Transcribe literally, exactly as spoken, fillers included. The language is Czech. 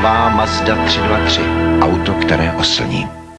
Nová Mazda tři dva tři. Auto, které oslní.